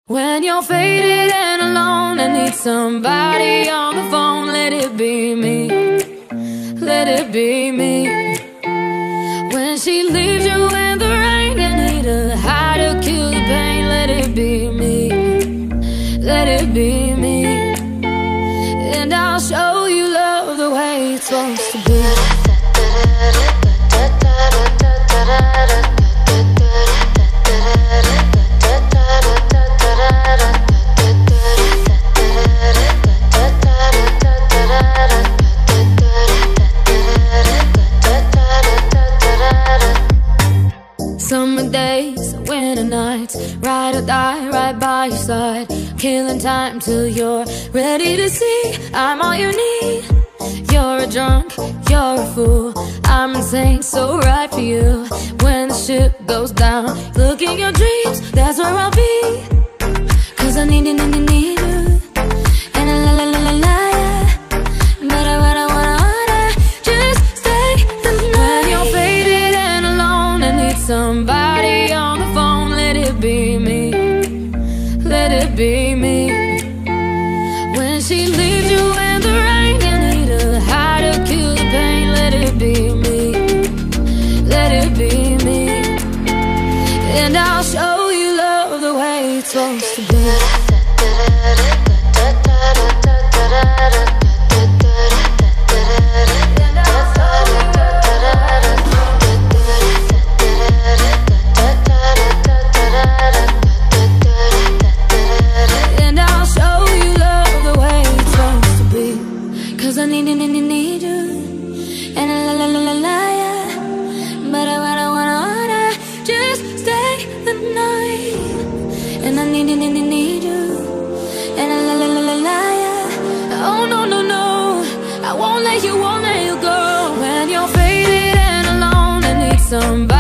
When you're faded and alone and need somebody on the phone, let it be me, let it be me. When she leaves you in the rain and need a high to kill the pain, let it be me, let it be me. And I'll show you love the way it's supposed to be. Summer days, winter nights, ride or die right by your side, killing time till you're ready to see I'm all you need. You're a drunk, you're a fool, I'm insane, so right for you. When the ship goes down, look in your dreams, that's where I'll be. Cause I need you, and I la yeah. But I wanna just stay the night. When you're faded and alone and need somebody on the phone, let it be me, let it be me. When she leaves you in the rain, you need a high to kill the pain, let it be me, let it be me. And I'll show you love the way it's supposed to be. Cause I need you, and I la yeah. But I wanna just stay the night. And I need you, and I la yeah. Oh no, I won't let you go. When you're faded and alone and need somebody